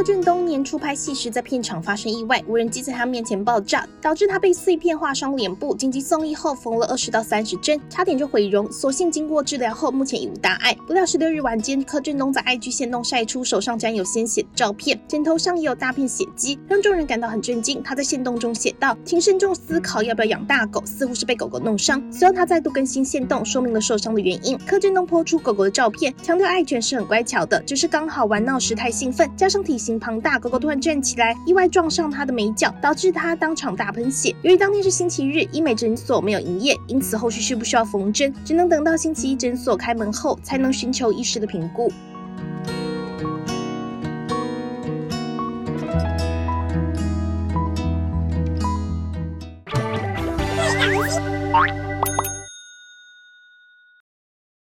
柯震东年初拍戏时在片场发生意外，无人机在他面前爆炸，导致他被碎片划伤脸部，紧急送医后缝了20到30针，差点就毁容。所幸经过治疗后，目前已无大碍。不料16日晚间，柯震东在 IG 限动晒出手上竟然有鲜血的照片，枕头上也有大片血迹，让众人感到很震惊。他在限动中写道：“请慎重思考要不要养大狗，似乎是被狗狗弄伤。”随后他再度更新限动，说明了受伤的原因。柯震东抛出狗狗的照片，强调爱犬是很乖巧的，只是刚好玩闹时太兴奋，加上体型庞大，狗狗突然站起来，意外撞上他的眉角，导致他当场大喷血。由于当天是星期日，医美诊所没有营业，因此后续需不需要缝针，只能等到星期一诊所开门后才能寻求医师的评估。